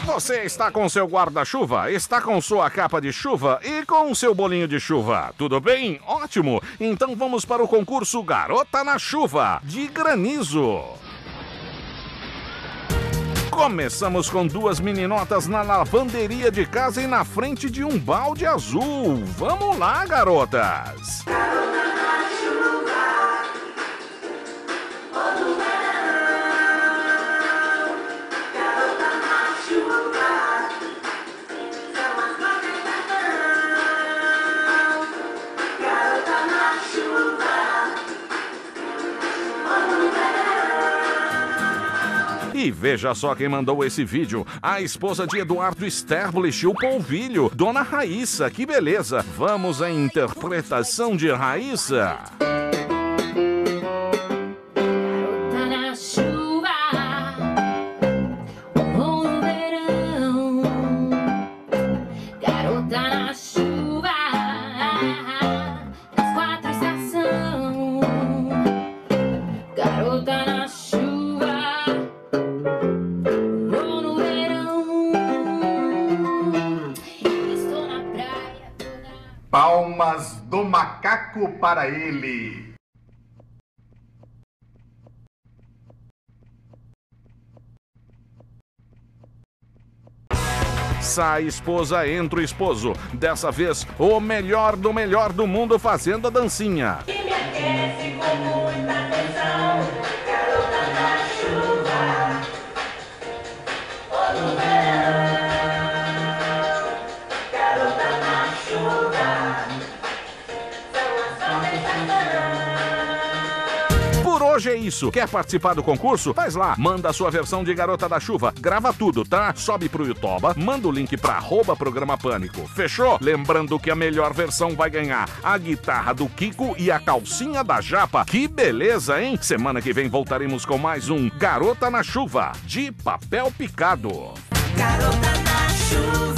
Você está com seu guarda-chuva, está com sua capa de chuva e com seu bolinho de chuva. Tudo bem? Ótimo! Então vamos para o concurso Garota na Chuva, de granizo. Começamos com duas meninotas na lavanderia de casa e na frente de um balde azul. Vamos lá, garotas! Garota na chuva, oh, no verão. Garota na chuva, são as marcas da mão. Garota na chuva, oh, no verão. E veja só quem mandou esse vídeo. A esposa de Eduardo Sterblich, o polvilho, Dona Raíssa. Que beleza! Vamos à interpretação de Raíssa. Garota na chuva, ou no verão. Garota na chuva, nas 4 estações. Garota na chuva, ou no verão. Estou na praia toda. Palmas do macaco para ele. Sai esposa, entra o esposo. Dessa vez, o melhor do mundo fazendo a dancinha. E me aquece com muita atenção. Garota na chuva, oh, no verão. Garota na chuva, são as marcas da mão. Por hoje é isso. Quer participar do concurso? Faz lá. Manda a sua versão de Garota da Chuva. Grava tudo, tá? Sobe pro YouTube, manda o link pra @Programa Pânico. Fechou? Lembrando que a melhor versão vai ganhar a guitarra do Kiko e a calcinha da Japa. Que beleza, hein? Semana que vem voltaremos com mais um Garota na Chuva, de papel picado. Garota na chuva.